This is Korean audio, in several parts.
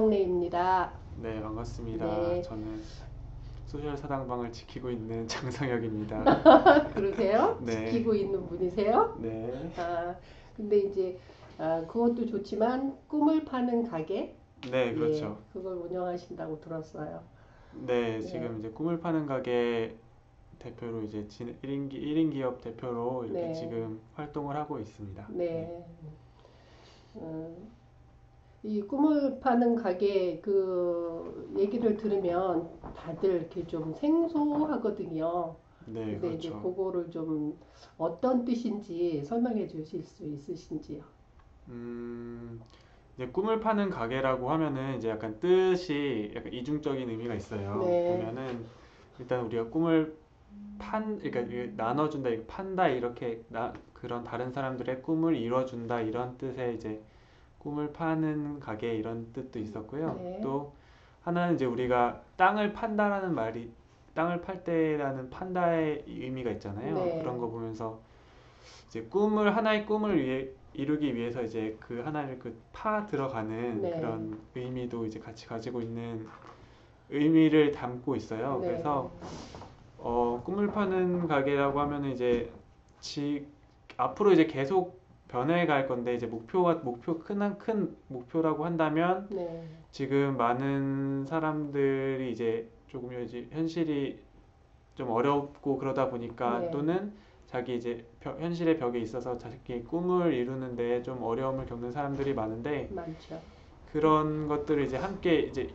김영래입니다. 네, 반갑습니다. 네, 저는 소셜 사당방을 지키고 있는 장성혁입니다. 그러세요? 네, 지키고 있는 분이세요? 네, 아, 근데 이제 그것도 좋지만 꿈을 파는 가게, 네, 예, 그렇죠. 그걸 운영하신다고 들었어요. 네, 네, 지금 이제 꿈을 파는 가게 대표로 이제 1인 기업 대표로 이렇게 네, 지금 활동을 하고 있습니다. 네, 네. 음, 이 꿈을 파는 가게 그 얘기를 들으면 다들 이렇게 좀 생소하거든요. 네, 근데 이제 그렇죠. 그거를 좀 어떤 뜻인지 설명해 주실 수 있으신지요? 음, 이제 꿈을 파는 가게라고 하면은 이제 약간 뜻이 약간 이중적인 의미가 있어요. 네, 보면은 일단 우리가 꿈을 그러니까 이게 나눠준다, 이거 판다 이렇게 그런 다른 사람들의 꿈을 이뤄준다 이런 뜻의 이제 꿈을 파는 가게 이런 뜻도 있었고요. 네, 또 하나는 이제 우리가 땅을 판다라는 말이 땅을 팔 때라는 판다의 의미가 있잖아요. 그런 네, 거 보면서 이제 하나의 꿈을 이루기 위해서 이제 그 하나를 그 파 들어가는 네, 그런 의미도 이제 같이 가지고 있는 의미를 담고 있어요. 네, 그래서 꿈을 파는 가게라고 하면은 이제 지, 앞으로 이제 계속 변해갈 건데 이제 큰 목표라고 한다면 네, 지금 많은 사람들이 이제 조금 이제 현실이 좀 어렵고 그러다 보니까 네, 또는 자기 이제 현실의 벽에 있어서 자기 꿈을 이루는데 좀 어려움을 겪는 사람들이 많은데 많죠. 그런 것들을 이제 함께 이제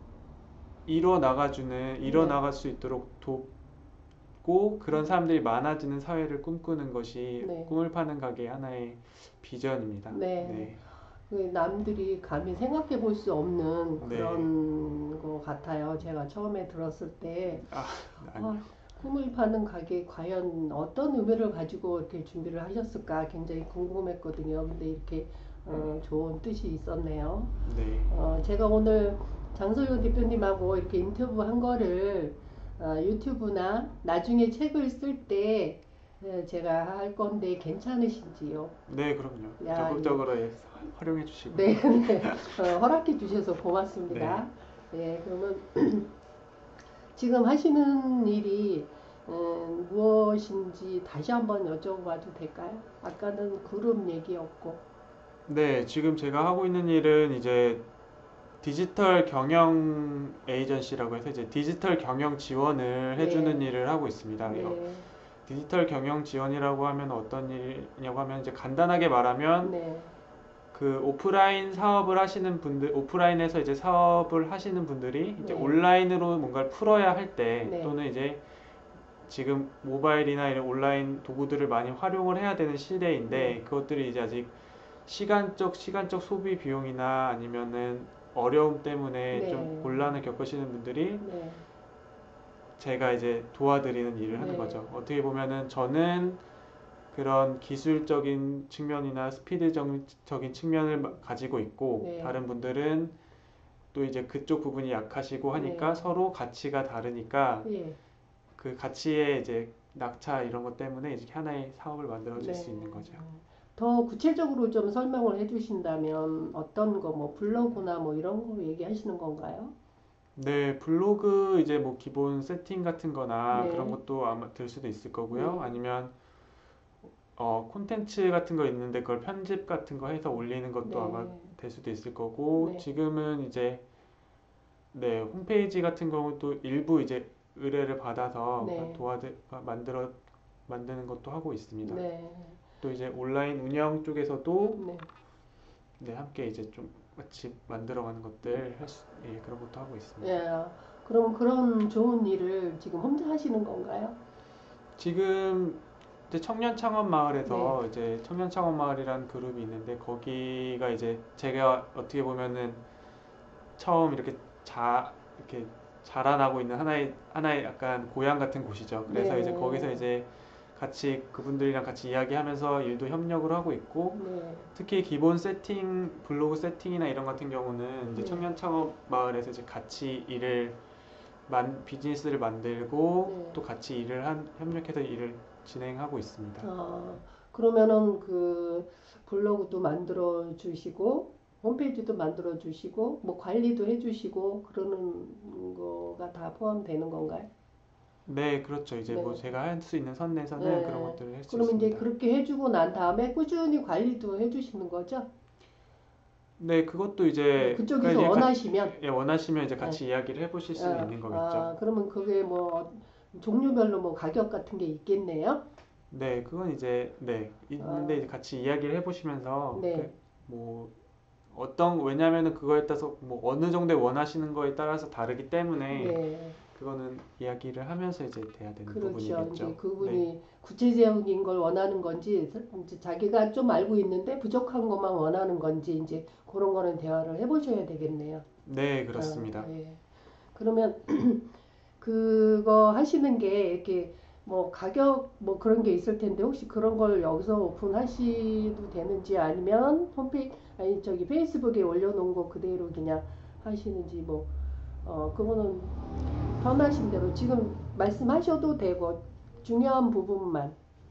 이뤄 네, 나갈 수 있도록 돕고 그런 사람들이 많아지는 사회를 꿈꾸는 것이 네, 꿈을 파는 가게의 하나의 비전입니다. 네. 네, 그 남들이 감히 생각해 볼 수 없는 네, 그런 거 같아요. 제가 처음에 들었을 때, 아, 아, 아니요, 꿈을 파는 가게 과연 어떤 의미를 가지고 이렇게 준비를 하셨을까 굉장히 궁금했거든요. 근데 이렇게 좋은 뜻이 있었네요. 네, 제가 오늘 장소영 대표님하고 이렇게 인터뷰한 거를 유튜브나 나중에 책을 쓸 때 제가 할 건데 괜찮으신지요? 네, 그럼요. 야, 예. 적극적으로 예, 활용해 주시고요. 네, 네. 허락해 주셔서 네, 고맙습니다. 네, 그러면 지금 하시는 일이 무엇인지 다시 한번 여쭤봐도 될까요? 아까는 그룹 얘기였고, 네, 지금 제가 하고 있는 일은 이제 디지털 경영 에이전시라고 해서 이제 디지털 경영 지원을 해주는 네, 일을 하고 있습니다. 네, 디지털 경영 지원이라고 하면 어떤 일이냐고 하면 이제 간단하게 말하면 네, 그 오프라인에서 이제 사업을 하시는 분들이 이제 네, 온라인으로 뭔가를 풀어야 할 때 네, 또는 이제 지금 모바일이나 이런 온라인 도구들을 많이 활용을 해야 되는 네, 시대인데 그것들이 이제 아직 시간적 소비 비용이나 아니면은 어려움 때문에 좀 네, 곤란을 겪으시는 분들이 네, 제가 이제 도와드리는 일을 하는 네, 거죠. 어떻게 보면은 저는 그런 기술적인 측면이나 스피드적인 측면을 가지고 있고 네, 다른 분들은 또 이제 그쪽 부분이 약하시고 하니까 네, 서로 가치가 다르니까 예, 그 가치의 이제 낙차 이런 것 때문에 이제 하나의 사업을 만들어질 수 네. 있는 거죠. 더 구체적으로 좀 설명을 해주신다면 어떤 거, 뭐 블로그나 뭐 이런 거 얘기하시는 건가요? 네, 블로그 이제 뭐 기본 세팅 같은 거나 그런 네, 것도 아마 될 수도 있을 거고요. 네, 아니면 콘텐츠 같은 거 있는데 그걸 편집 같은 거 해서 올리는 것도 아마 네, 될 수도 있을 거고 네, 지금은 이제 네, 홈페이지 같은 경우도 일부 이제 의뢰를 받아서 네, 만드는 것도 하고 있습니다. 네, 또 이제 온라인 운영 쪽에서도 네. 네, 함께 이제 좀 같이 만들어가는 것들 예, 그런 것도 하고 있습니다. 예, 그럼 그런 좋은 일을 지금 혼자 하시는 건가요? 지금 이제 청년 창업 네, 마을에서 이제 청년 창업 마을이라는 그룹이 있는데 거기가 이제 제가 어떻게 보면은 처음 이렇게 자라나고 있는 하나의 약간 고향 같은 곳이죠. 그래서 이제 거기서 네, 이제 같이 그분들이랑 같이 이야기하면서 일도 협력을 하고 있고 네, 특히 블로그 세팅이나 이런 같은 경우는 이제 네, 청년 창업 마을에서 이제 같이 비즈니스를 만들고 네. 또 같이 협력해서 일을 진행하고 있습니다. 아, 그러면은 그 블로그도 만들어 주시고, 홈페이지도 만들어 주시고 뭐 관리도 해 주시고 그러는 거가 다 포함되는 건가요? 네, 그렇죠. 이제 뭐 네. 제가 할 수 있는 선 내에서는 그런 네. 것들을 할 수 그러면 이제 있습니다. 그렇게 해주고 난 다음에 꾸준히 관리도 해주시는 거죠? 네, 그것도 이제 그쪽에서 원하시면. 예, 원하시면 이제 네. 같이 이야기를 해보실 수는 있는 거겠죠. 그러면 그게 뭐 종류별로 뭐 가격 같은 게 있겠네요? 네, 그건 이제 네 있는데 아, 이제 같이 이야기를 해보시면서 네. 뭐 어떤 왜냐면은 그거에 따라서 뭐 어느 정도에 원하시는 거에 따라서 다르기 때문에 네. 그거는 이야기를 하면서 이제 돼야 되는 그렇죠. 이제 부분이겠죠. 네, 그분이 구체적인 걸 원하는 건지, 이제 자기가 좀 알고 있는데 부족한 것만 원하는 건지, 이제 그런 거는 대화를 해보셔야 되겠네요. 네, 그렇습니다. 예. 그러면 그거 하시는 게 이렇게 뭐 가격 뭐 그런 게 있을 텐데 혹시 그런 걸 여기서 오픈하셔도 되는지 아니면 아니 저기 페이스북에 올려놓은 거 그대로 그냥 하시는지 뭐 그거는 편하신 대로 지금 말씀하셔도 되고 중요한 부분만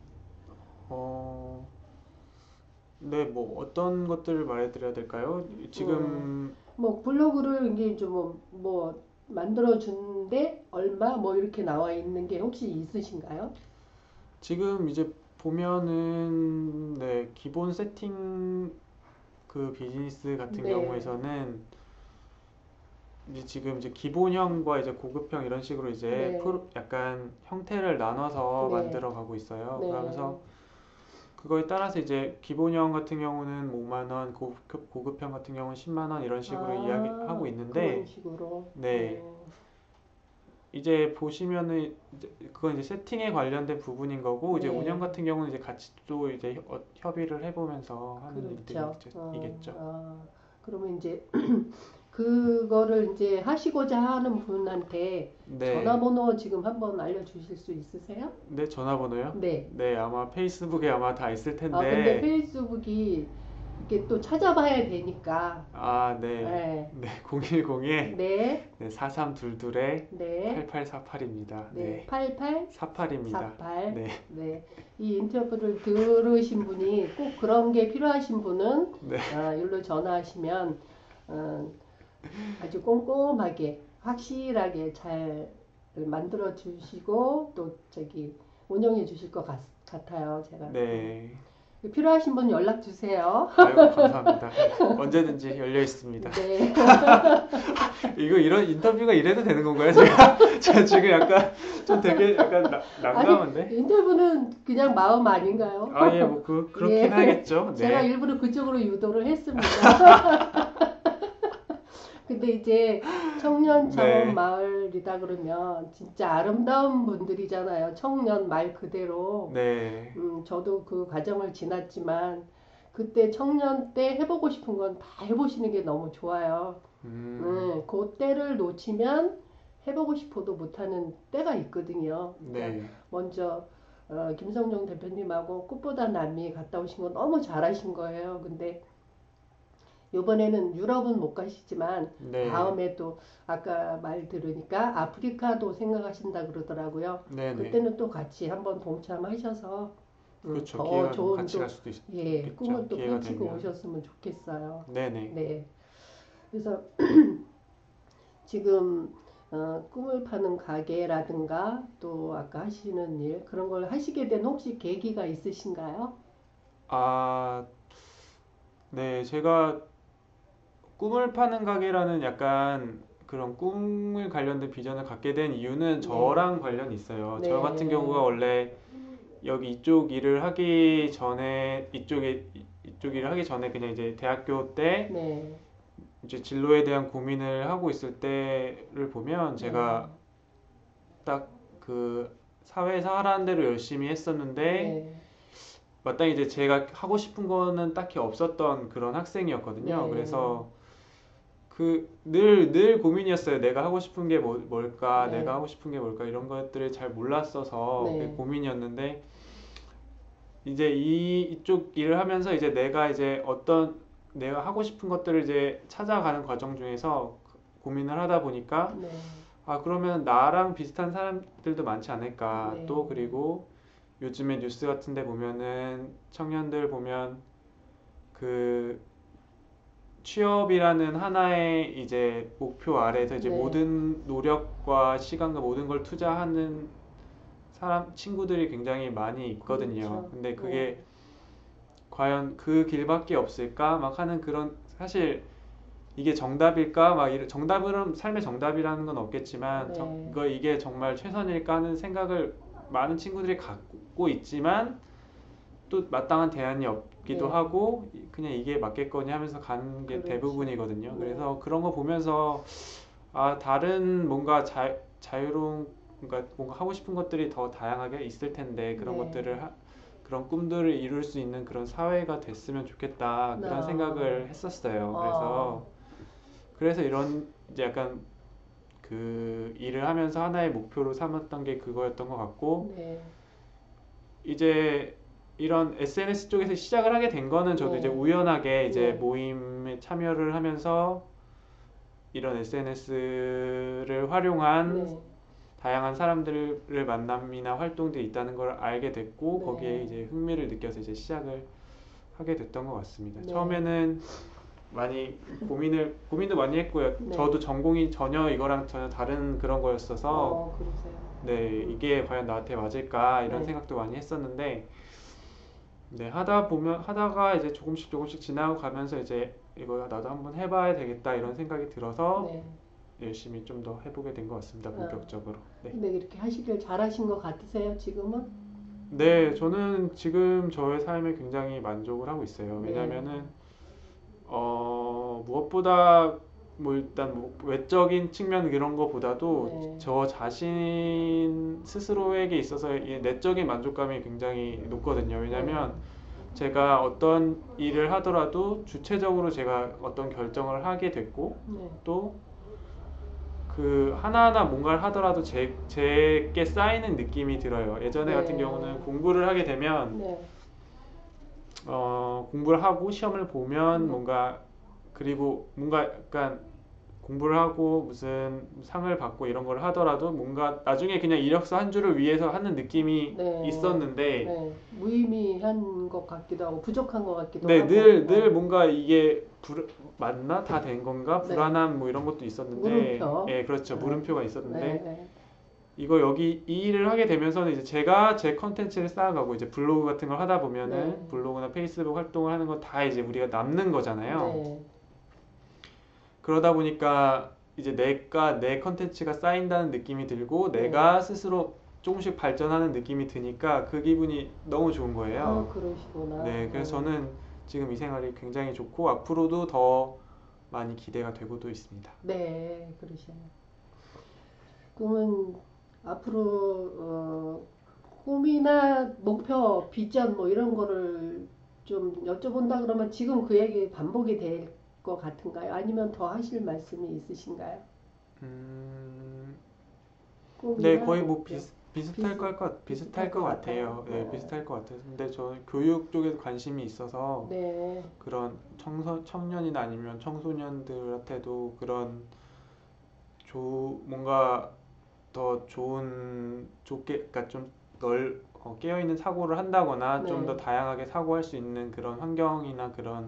어, 네, 뭐 어떤 것들을 말해드려야 될까요? 음, 지금 뭐 블로그를 이게 좀뭐 만들어 준데 얼마 뭐 이렇게 나와 있는 게 혹시 있으신가요? 지금 이제 보면은 네, 기본 세팅 그 비즈니스 같은 네, 경우에서는 이제 지금 이제 기본형과 이제 고급형 이런 식으로 이제 네, 약간 형태를 나눠서 네, 만들어 가고 있어요. 네. 그러면서 그거에 따라서 이제 기본형 같은 경우는 5만 원, 고급형 같은 경우는 10만 원 이런 식으로 이야기하고 그런 있는데 식으로. 네. 이제 보시면은 그건 이제 세팅에 관련된 부분인 거고 이제 운영 네, 같은 경우는 이제 같이 또 이제 협의를 해보면서 하는 그렇죠. 일들이겠죠. 그러면 이제 그거를 이제 하시고자 하는 분한테 네, 전화번호 지금 한번 알려주실 수 있으세요? 네 전화번호요? 네. 네, 아마 페이스북에 아마 다 있을 근데 텐데 페이스북이 이렇게 또 찾아봐야 되니까. 아, 네, 네, 네 010에 네, 네, 4322에 네, 8848입니다. 네, 네, 8848. 48입니다. 네, 네. 이 인터뷰를 들으신 분이 꼭 그런 게 필요하신 분은 네, 여기로 전화하시면 어, 아주 꼼꼼하게 확실하게 잘 만들어 주시고 또 저기 운영해 주실 것 같아요. 제가. 네. 필요하신 분 연락 주세요. 아이고 감사합니다. 네, 언제든지 열려 있습니다. 네. 이거 이런 인터뷰가 이래도 되는 건가요? 제가 지금 약간 좀 되게 약간 아니, 난감한데? 인터뷰는 그냥 마음 아닌가요? 아, 예, 뭐 그렇긴 예. 하겠죠. 제가 네. 일부러 그쪽으로 유도를 했습니다. 근데 이제 청년 창업 네. 마을이다 그러면 진짜 아름다운 분들이잖아요. 청년 말 그대로. 네. 저도 그 과정을 지났지만 그때 청년 때 해보고 싶은 건 다 해보시는 게 너무 좋아요. 그 때를 놓치면 해보고 싶어도 못하는 때가 있거든요. 그러니까 네. 먼저 김성종 대표님하고 꽃보다 남이 갔다 오신 거 너무 잘하신 거예요. 근데 이번에는 유럽은 못 가시지만 네. 다음에 또 아까 말 들으니까 아프리카도 생각하신다 그러더라고요. 네네. 그때는 또 같이 한번 동참하셔서 그렇죠. 더 기회가 되면 좋은 같이 갈 또 수도 꿈을 있겠죠. 또 기회가 펼치고 되면. 오셨으면 좋겠어요. 네네. 네. 그래서 지금 꿈을 파는 가게라든가 또 아까 하시는 일 그런 걸 하시게 된 혹시 계기가 있으신가요? 아, 네. 제가 꿈을 파는 가게라는 약간 그런 꿈을 관련된 비전을 갖게 된 이유는 네, 저랑 관련이 있어요. 저 같은 경우가 네, 원래 여기 이쪽 일을 하기 전에 이쪽 일을 하기 전에 그냥 이제 대학교 때 네, 이제 진로에 대한 고민을 하고 있을 때를 보면 네, 제가 딱 그 사회에서 하라는 대로 열심히 했었는데 네, 마땅히 이제 제가 하고 싶은 거는 딱히 없었던 그런 학생이었거든요. 네, 그래서 그 늘 고민이었어요. 내가 하고 싶은 게 뭘까? 내가 네, 하고 싶은 게 뭘까? 이런 것들을 잘 몰랐어서 그게 네, 고민이었는데 이제 이쪽 일을 하면서 이제 내가 이제 어떤 내가 하고 싶은 것들을 이제 찾아가는 과정 중에서 고민을 하다 보니까 네, 아 그러면 나랑 비슷한 사람들도 많지 않을까? 네, 또 그리고 요즘에 뉴스 같은 데 보면은 청년들 보면 그 취업이라는 하나의 이제 목표 아래에서 이제 네. 모든 노력과 시간과 모든 걸 투자하는 친구들이 굉장히 많이 있거든요. 그렇죠. 근데 네. 그게 과연 그 길밖에 없을까? 막 하는 그런, 사실 이게 정답일까? 막 정답은, 삶의 정답이라는 건 없겠지만, 네. 이게 정말 최선일까 하는 생각을 많은 친구들이 갖고 있지만, 또 마땅한 대안이 없기도 네. 하고, 그냥 이게 맞겠거니 하면서 가는 게 그렇죠. 대부분이거든요. 네. 그래서 그런 거 보면서, 다른 뭔가 자유로운, 뭔가 하고 싶은 것들이 더 다양하게 있을 텐데, 그런 네. 것들을 그런 꿈들을 이룰 수 있는 그런 사회가 됐으면 좋겠다, 그런 생각을 했었어요. 그래서 이런 이제 약간 그 일을 하면서 하나의 목표로 삼았던 게 그거였던 것 같고, 네. 이제 이런 SNS 쪽에서 시작을 하게 된 거는 저도 네. 이제 우연하게 이제 네. 모임에 참여를 하면서 이런 SNS를 활용한 네. 다양한 사람들을 만남이나 활동들이 있다는 걸 알게 됐고, 네. 거기에 이제 흥미를 느껴서 이제 시작을 하게 됐던 것 같습니다. 네. 처음에는 많이 고민도 많이 했고요. 네. 저도 전공이 전혀 이거랑 전혀 다른 그런 거였어서, 그러세요. 네, 이게 과연 나한테 맞을까 이런 네. 생각도 많이 했었는데, 네, 하다가 이제 조금씩 지나고 가면서 이제 이거 나도 한번 해봐야 되겠다 이런 생각이 들어서 네. 열심히 좀 더 해보게 된 것 같습니다. 본격적으로. 네. 근데 이렇게 하시길 잘하신 것 같으세요, 지금은? 네, 저는 지금 저의 삶에 굉장히 만족을 하고 있어요. 네. 왜냐면은 무엇보다 뭐 일단 뭐 외적인 측면 이런 거보다도 네. 저 자신 스스로에게 있어서 이 내적인 만족감이 굉장히 높거든요. 왜냐면 제가 어떤 일을 하더라도 주체적으로 제가 어떤 결정을 하게 됐고, 네. 또 그 하나하나 뭔가를 하더라도 제게 쌓이는 느낌이 들어요. 예전에 네. 같은 경우는 공부를 하게 되면 네. 공부를 하고 시험을 보면 네. 그리고 뭔가 약간 공부를 하고 무슨 상을 받고 이런 걸 하더라도 뭔가 나중에 그냥 이력서 한 줄을 위해서 하는 느낌이 네. 있었는데, 네. 무의미한 것 같기도 하고 부족한 것 같기도 네, 하고. 늘 뭔가 이게 맞나? 다 된 건가? 네. 불안한 뭐 이런 것도 있었는데, 물음표. 예, 그렇죠. 물음표가 있었는데, 네. 이 일을 하게 되면서는 이제 제가 제 컨텐츠를 쌓아가고 이제 블로그 같은 걸 하다 보면은 네. 블로그나 페이스북 활동을 하는 건 다 이제 우리가 남는 거잖아요. 네. 그러다 보니까 이제 내 컨텐츠가 쌓인다는 느낌이 들고 네. 내가 스스로 조금씩 발전하는 느낌이 드니까 그 기분이 너무 좋은 거예요. 그러시구나. 네, 그래서 저는 지금 이 생활이 굉장히 좋고 앞으로도 더 많이 기대가 되고도 있습니다. 네, 그러시네요. 그러면 앞으로 꿈이나 목표, 비전 뭐 이런 거를 좀 여쭤본다 그러면 지금 그 얘기 반복이 될 것 같은가요? 아니면 더 하실 말씀이 있으신가요? 네, 꿈이나 거의 뭐 목표. 비슷할 비슷할 것 것 같아요. 같아요. 네, 비슷할 것 같아요. 근데 저는 교육 쪽에 관심이 있어서 네, 그런 청년이나 아니면 청소년들한테도 그런 뭔가 더 그러니까 좀 깨어있는 사고를 한다거나 좀 더 네, 다양하게 사고할 수 있는 그런 환경이나 그런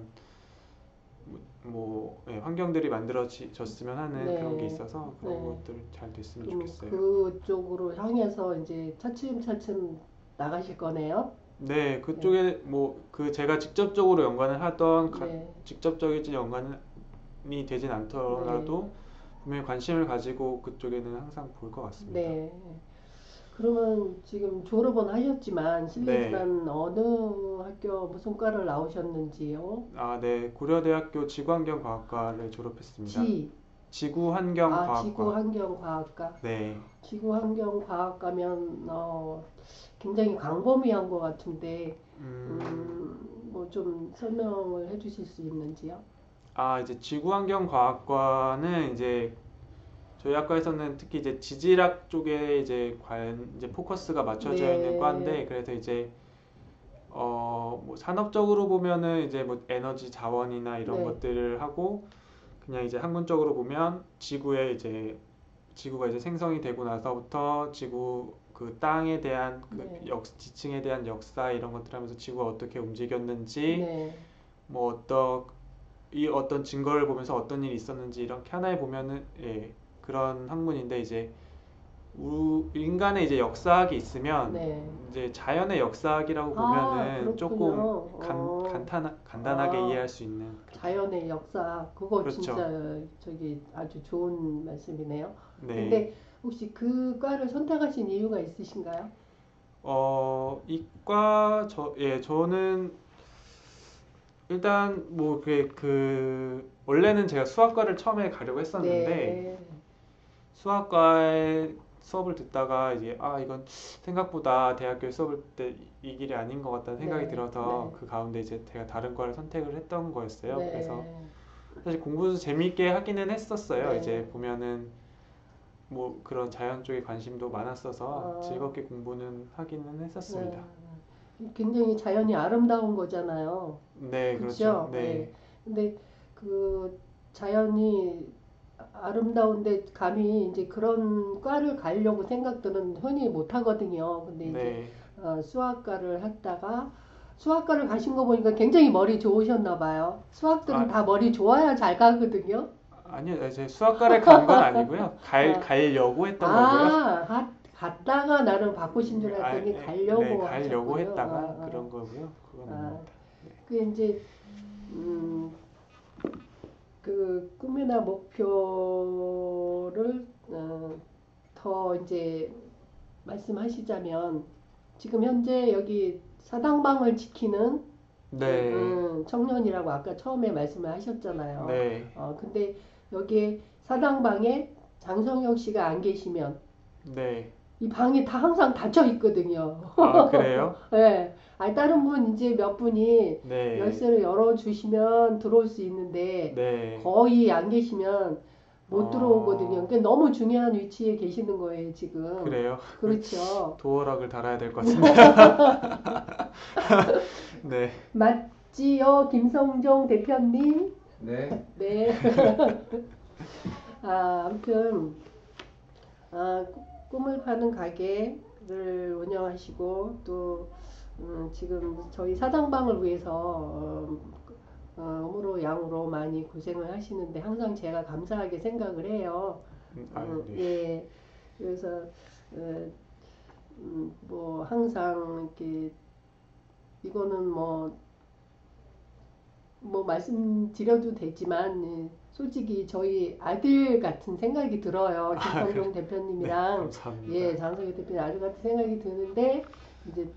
환경들이 만들어졌으면 하는 네, 그런 게 있어서 그런 네. 것들 잘 됐으면 그럼 좋겠어요. 그쪽으로 향해서 이제 차츰차츰 나가실 거네요. 네, 네, 그쪽에 제가 직접적으로 연관을 하던 네, 직접적인 연관이 되진 네, 않더라도 분명히 관심을 가지고 그쪽에는 항상 볼 것 같습니다. 네. 그러면 지금 졸업은 하셨지만 네. 실례지만 어느 학교 무슨 과를 나오셨는지요? 네, 고려대학교 지구환경과학과를 졸업했습니다. 지구환경과학과. 지구환경과학과. 네. 지구환경과학과면 굉장히 광범위한 것 같은데 뭐 좀 설명을 해주실 수 있는지요? 이제 지구환경과학과는 이제 저희 학과에서는 특히 이제 지질학 쪽에 이제 포커스가 맞춰져 있는 네, 과인데, 그래서 이제 뭐 산업적으로 보면은 이제 뭐 에너지 자원이나 이런 네, 것들을 하고, 그냥 이제 학문적으로 보면 지구가 이제 생성이 되고 나서부터 지구 그 땅에 대한 네, 지층에 대한 역사 이런 것들 하면서 지구가 어떻게 움직였는지, 네, 뭐 이 어떤 증거를 보면서 어떤 일이 있었는지 이렇게 하나에 보면은 예, 그런 학문인데 이제 인간의 이제 역사학이 있으면 네. 이제 자연의 역사학이라고 아, 보면은 그렇군요. 조금 간단하게 아, 이해할 수 있는 그렇게 자연의 역사, 그거 그렇죠. 진짜 저기 아주 좋은 말씀이네요. 네. 근데 혹시 그 과를 선택하신 이유가 있으신가요? 이과 예, 저는 일단 뭐 원래는 제가 수학과를 처음에 가려고 했었는데 네, 수학과의 수업을 듣다가 이제 이건 생각보다 대학교 수업을 때 이 길이 아닌 것 같다는 생각이 네, 들어서 네, 그 가운데 이제 제가 다른 과를 선택을 했던 거였어요. 그래서 네, 사실 공부도 재미있게 하기는 했었어요. 네. 이제 보면은 뭐 그런 자연 쪽에 관심도 많았어서 아, 즐겁게 공부는 하기는 네. 했었습니다. 굉장히 자연이 아름다운 거잖아요. 네, 그렇죠. 그렇죠? 예. 네. 근데 그 자연이 아름다운데 감히 이제 그런 과를 가려고 생각들은 흔히 못 하거든요. 근데 이제 네. 수학과를 했다가 수학과를 가신 거 보니까 굉장히 머리 좋으셨나 봐요. 수학들은 아, 다 머리 좋아야 잘 가거든요. 아니요. 제 수학과를 간 건 아니고요. 아, 가려고 했던 거고요. 갔다가 나를 바꾸신 줄 알았더니 네, 가려고 가려고 하셨군요. 했다가 그런 거고요. 그건 아. 아닙니다. 네. 그 이제 음, 그 꿈이나 목표를 더 이제 말씀하시자면 지금 현재 여기 사당방을 지키는 네. 청년이라고 아까 처음에 말씀을 하셨잖아요. 네. 근데 여기에 사당방에 장성혁 씨가 안 계시면 네. 이 방이 다 항상 닫혀 있거든요. 아, 그래요? 네. 아니, 다른 분 이제 몇 분이 네. 열쇠를 열어주시면 들어올 수 있는데 네. 거의 안 계시면 못 들어오거든요. 어, 그러니까 너무 중요한 위치에 계시는 거예요, 지금. 그래요? 그렇죠. 도어락을 달아야 될 것 같은데. 네. 맞지요, 김성종 대표님? 네, 네. 아무튼 꿈을 파는 가게를 운영하시고 또 지금 저희 사장방을 위해서 음으로 양으로 많이 고생을 하시는데 항상 제가 감사하게 생각을 해요. 네. 예. 그래서 어, 뭐 항상 이렇게 이거는 뭐 말씀드려도 되지만 솔직히 저희 아들 같은 생각이 들어요. 그래. 김성종 네, 대표님이랑 감사합니다. 예, 장성희 대표님 아들 같은 생각이 드는데 이제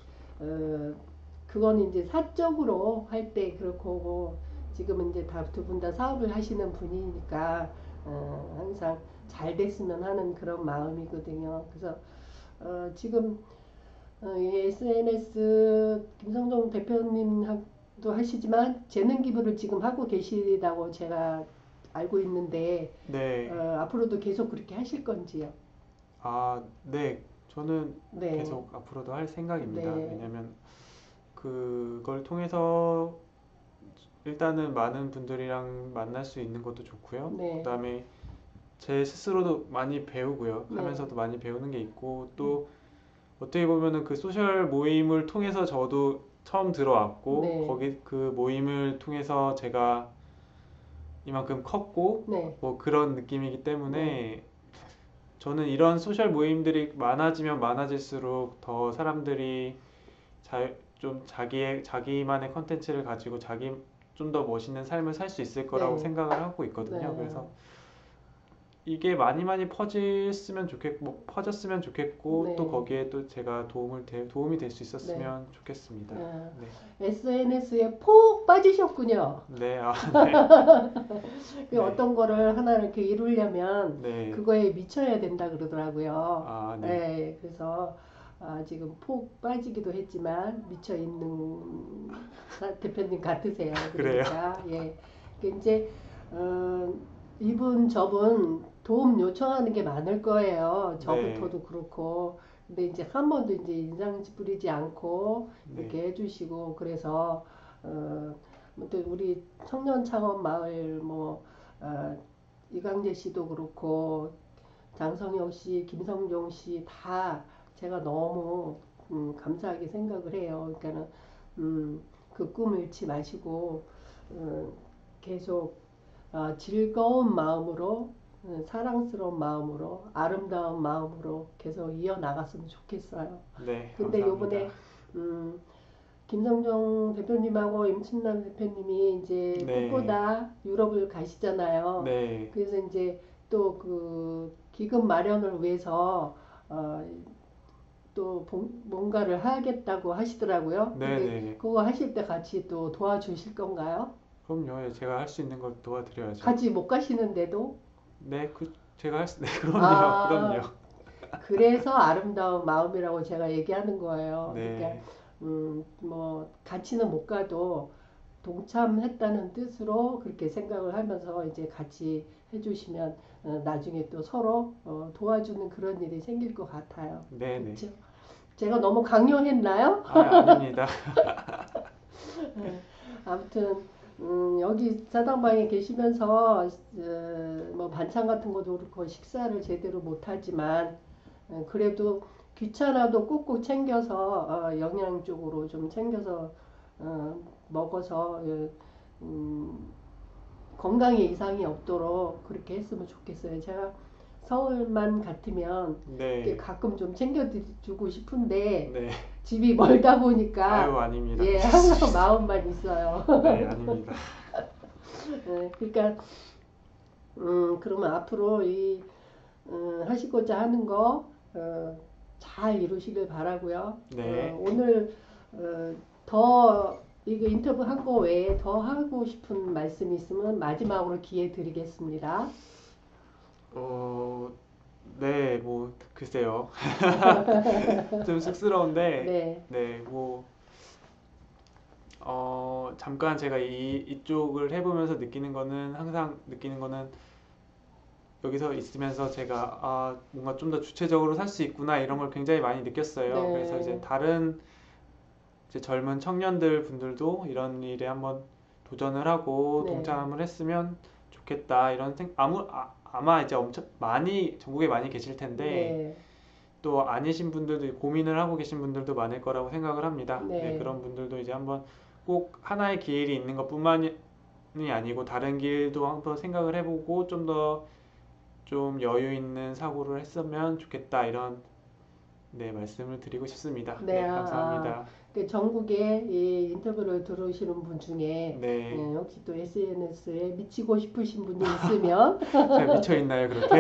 그거는 이제 사적으로 할 때 그렇고 지금은 이제 다 두 분 다 사업을 하시는 분이니까 항상 잘 됐으면 하는 그런 마음이거든요. 그래서 지금 이 SNS 김성종 대표님도 하시지만 재능 기부를 지금 하고 계시다고 제가 알고 있는데 네. 앞으로도 계속 그렇게 하실 건지요? 네. 저는 네, 계속 앞으로도 할 생각입니다. 네, 왜냐면 그걸 통해서 일단은 많은 분들이랑 만날 수 있는 것도 좋고요. 네, 그다음에 제 스스로도 많이 배우고요. 네, 하면서도 많이 배우는 게 있고 또 어떻게 보면은 그 소셜 모임을 통해서 저도 처음 들어왔고 네, 거기 그 모임을 통해서 제가 이만큼 컸고 네, 뭐 그런 느낌이기 네, 때문에 저는 이런 소셜 모임들이 많아지면 많아질수록 더 사람들이 좀 자기만의 컨텐츠를 가지고 좀 더 멋있는 삶을 살 수 있을 거라고 네, 생각을 하고 있거든요. 네, 그래서 이게 많이 퍼졌으면 좋겠고 또 네, 거기에 또 제가 도움이 될 수 네. 있었으면 좋겠습니다. 네. SNS에 폭 빠지셨군요. 네, 네, 그 네, 어떤 거를 하나를 이렇게 이루려면 네, 그거에 미쳐야 된다 그러더라고요. 네, 네, 그래서 지금 폭 빠지기도 했지만 미쳐 있는 대표님 같으세요. 그래요. 그러니까 예, 그 이제 어, 이분 저분 도움 요청하는 게 많을 거예요. 네, 저부터도 그렇고. 근데 이제 한 번도 이제 인상 찌푸리지 않고 네, 이렇게 해주시고 그래서 또 우리 청년 창업 마을 이광재 씨도 그렇고 장성혁 씨, 김성종 씨 다 제가 너무 감사하게 생각을 해요. 그러니까는 그 꿈을 잃지 마시고 음, 계속 즐거운 마음으로, 사랑스러운 마음으로, 아름다운 마음으로 계속 이어나갔으면 좋겠어요. 네, 근데 감사합니다. 요번에 김성정 대표님하고 임춘남 대표님이 이제 네. 꽃보다 유럽을 가시잖아요. 네, 그래서 이제 또 그 기금 마련을 위해서 또 뭔가를 하겠다고 하시더라고요. 네, 근데 네. 그거 하실 때 같이 또 도와주실 건가요? 그럼요. 예, 제가 할 수 있는 걸 도와드려야죠. 같이 못 가시는데도? 네, 제가 네, 그럼요, 아, 그럼요. 그래서 아름다운 마음이라고 제가 얘기하는 거예요. 그러니까 네, 뭐 같이는 못 가도 동참했다는 뜻으로 그렇게 생각을 하면서 이제 같이 해주시면 나중에 또 서로 도와주는 그런 일이 생길 것 같아요. 네, 네. 그렇죠? 제가 너무 강요했나요? 아닙니다. 네. 아무튼 여기 사당방에 계시면서 뭐 반찬 같은 것도 그렇고 식사를 제대로 못하지만 그래도 귀찮아도 꼭꼭 챙겨서 영양 쪽으로 좀 챙겨서 먹어서 건강에 이상이 없도록 그렇게 했으면 좋겠어요. 제가 서울만 같으면 이렇게 네, 가끔 좀 챙겨주고 싶은데 네. 집이 멀다 아유, 보니까 아닙니다. 예, 항상 마음만 있어요. 네, 아닙니다. 그러니까 그러면 앞으로 하시고자 하는 거 잘 이루시길 바라고요. 네. 오늘 더 이거 인터뷰 한 거 외에 더 하고 싶은 말씀이 있으면 마지막으로 기회 드리겠습니다. 네, 뭐, 글쎄요. 좀 쑥스러운데, 네, 네, 뭐, 잠깐 제가 이쪽을 해보면서 항상 느끼는 거는, 여기서 있으면서 제가, 뭔가 좀 더 주체적으로 살 수 있구나, 이런 걸 굉장히 많이 느꼈어요. 그래서 이제 네, 다른 이제 젊은 청년들 분들도 이런 일에 한번 도전을 하고 네, 동참을 했으면 좋겠다, 아마 이제 엄청 전국에 많이 계실 텐데, 네, 또 아니신 분들도 고민을 하고 계신 분들도 많을 거라고 생각을 합니다. 네, 네, 그런 분들도 이제 한번 꼭 하나의 길이 있는 것뿐만이 아니고 다른 길도 한번 생각을 해보고 좀 더 좀 여유 있는 사고를 했으면 좋겠다, 이런 네, 말씀을 드리고 싶습니다. 네, 네, 감사합니다. 그 전국에 이 인터뷰를 들으시는 분 중에 네, 혹시 또 SNS에 미치고 싶으신 분이 있으면 제가 미쳐 있나요, 그렇게?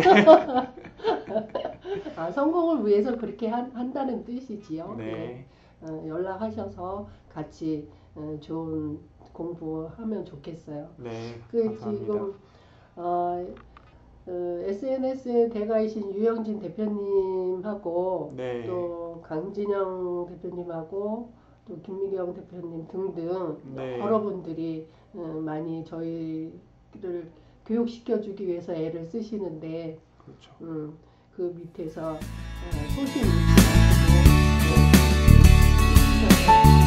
성공을 위해서 그렇게 한다는 뜻이지요. 네, 연락하셔서 같이 좋은 공부하면 좋겠어요. 네, 그 감사합니다. 지금 SNS에 대가이신 유영진 대표님하고 네, 또 강진영 대표님하고 또 김미경 대표님 등등 네, 여러 분들이 많이 저희를 교육시켜주기 위해서 애를 쓰시는데 그렇죠. 그 밑에서 소신 네. 있게 하시고